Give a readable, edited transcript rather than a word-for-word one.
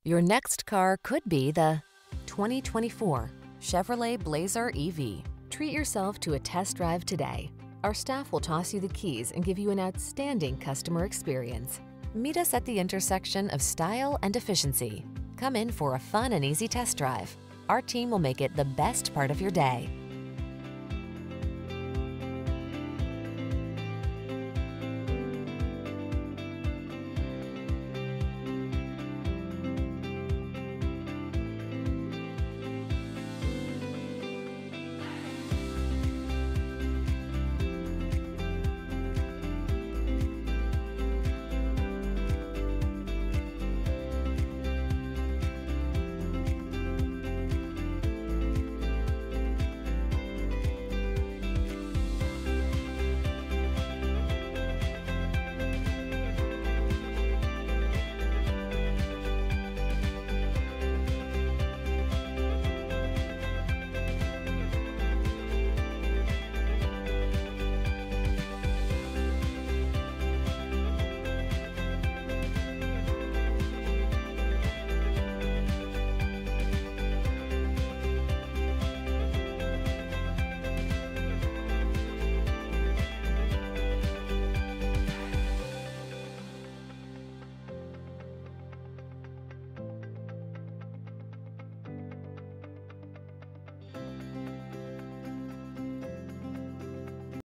Your next car could be the 2024 Chevrolet Blazer EV. Treat yourself to a test drive today. Our staff will toss you the keys and give you an outstanding customer experience. Meet us at the intersection of style and efficiency. Come in for a fun and easy test drive. Our team will make it the best part of your day.